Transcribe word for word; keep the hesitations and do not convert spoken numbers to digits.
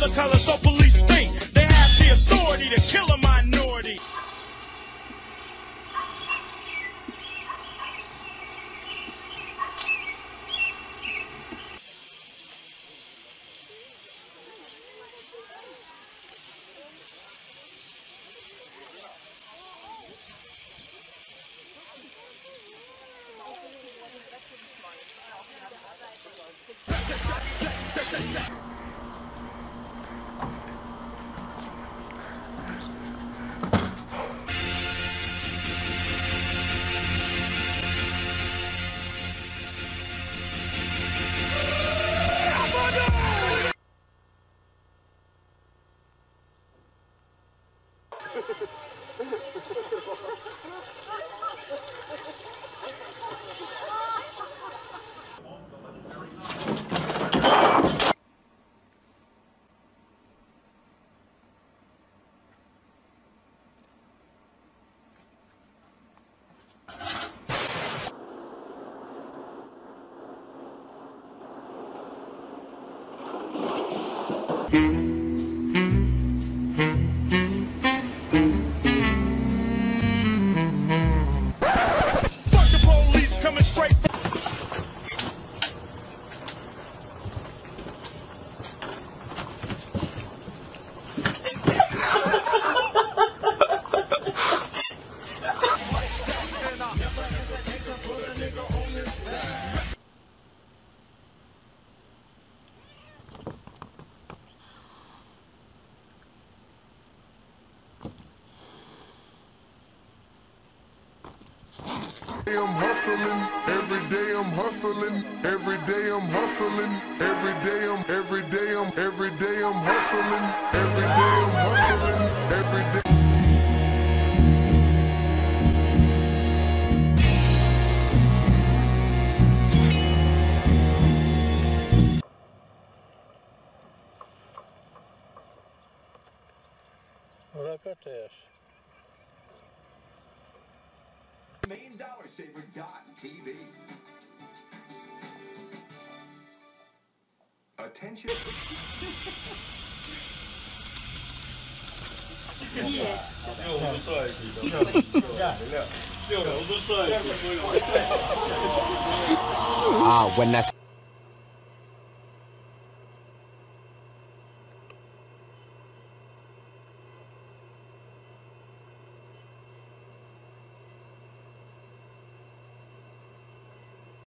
other color, so police think they have the authority to kill a minority. I'm hustling, every day I'm hustling, every day I'm hustling, every day I'm, every day I'm, every day I'm hustling, every day I'm hustling, every day. Look at this. Million Dollar Saver dot T V. Attention. Ah, when that's